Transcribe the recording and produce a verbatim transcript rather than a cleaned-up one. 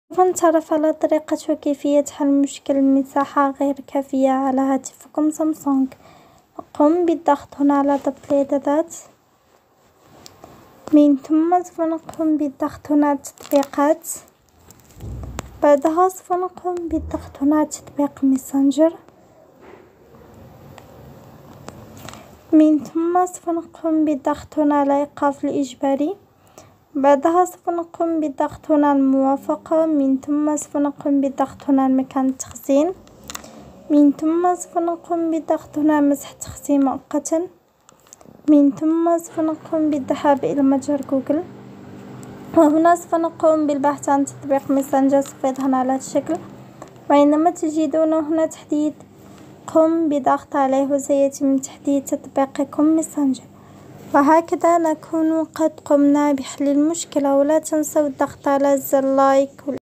سوف نتعرف على طريقة وكيفية حل مشكل مساحة غير كافية على هاتفكم سامسونج. قم بالضغط هنا على ضبط الإعدادات، من ثم سوف نقوم بالضغط هنا على التطبيقات، بعدها سوف نقوم بالضغط هنا على تطبيق ميسنجر، من ثم سوف نقوم بالضغط هنا على إيقاف الإجباري، بعدها سوف نقوم بالضغط هنا على الموافقة، من ثم سوف نقوم بالضغط هنا على مكان التخزين، من ثم سوف نقوم بالضغط هنا على مسح التخزين مؤقتا، من ثم سوف نقوم بالذهاب إلى متجر جوجل، وهنا سوف نقوم بالبحث عن تطبيق ميسنجر. سوف يظهر على هذا الشكل، وعندما تجدون هنا تحديث قم بضغط عليه وسيتم تحديث تطبيقكم ميسنجر. وهكذا نكون قد قمنا بحل المشكلة، ولا تنسوا الضغط على زر لايك.